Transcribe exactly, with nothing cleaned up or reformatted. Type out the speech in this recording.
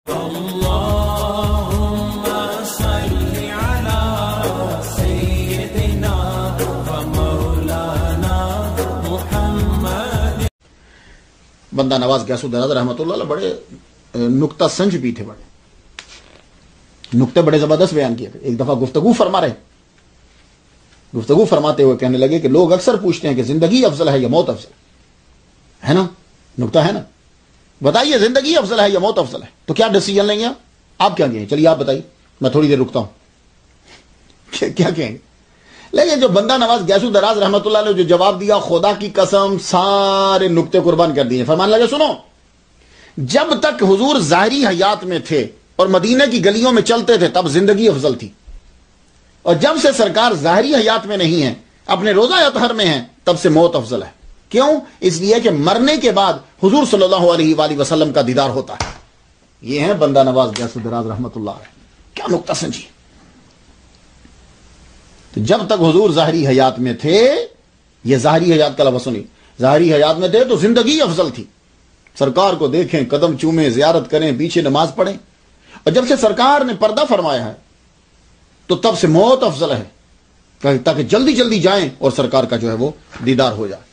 بندہ نواز غیاث الدراز رحمۃ اللہ علیہ بڑے نکتہ سنج بھی تھے، بڑے نکتے بڑے زبردست بیان کیے تھے۔ ایک دفعہ گفتگو فرما رہے گفتگو فرماتے ہوئے کہنے لگے کہ لوگ اکثر پوچھتے ہیں کہ زندگی افضل ہے یا موت افضل ہے نا، نکتہ ہے نا، بتائیے زندگی افضل ہے یا موت افضل ہے، تو کیا ڈیسیجن لیں گے آپ آپ کیا کہیں؟ چلیے آپ بتائیے، میں تھوڑی دیر رکتا ہوں، کیا کہیں گے؟ لیکن جو بندہ نواز غیاث الدراز رحمۃ اللہ نے جو جواب دیا، خدا کی قسم سارے نکتے قربان کر دیے۔ فرمان لگے سنو، جب تک حضور ظاہری حیات میں تھے اور مدینہ کی گلیوں میں چلتے تھے تب زندگی افضل تھی، اور جب سے سرکار ظاہری حیات میں نہیں ہیں، اپنے روزہ اطہر میں ہیں، تب سے موت افضل ہے۔ کیوں؟ اس لیے کہ مرنے کے بعد حضور صلی اللہ علیہ وآلہ وسلم کا دیدار ہوتا ہے۔ یہ ہیں بندہ نواز غیاث الدراز رحمۃ اللہ علیہ، کیا نکتہ سنجی۔ تو جب تک حضور ظاہری حیات میں تھے، یہ ظاہری حیات کا لفظ سنی، ظاہری حیات میں تھے تو زندگی افضل تھی، سرکار کو دیکھیں، قدم چومیں، زیارت کریں، پیچھے نماز پڑھیں، اور جب سے سرکار نے پردہ فرمایا ہے تو تب سے موت افضل ہے، تاکہ جلدی جلدی جائیں اور سرکار کا جو ہے وہ دیدار ہو جائے۔